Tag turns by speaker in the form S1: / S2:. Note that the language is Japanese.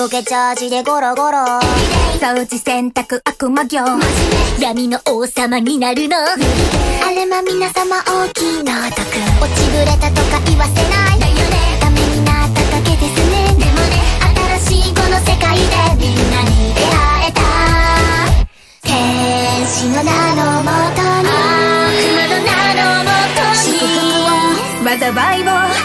S1: ボケチャージでゴロゴロ掃除洗濯悪魔業闇の王様になるのあれま皆様大きな得落ちぶれたとか言わせないだよねためになっただけですねでもね新しいこの世界でみんなに出会えた天使の名のもとに悪魔の名のもとに災いを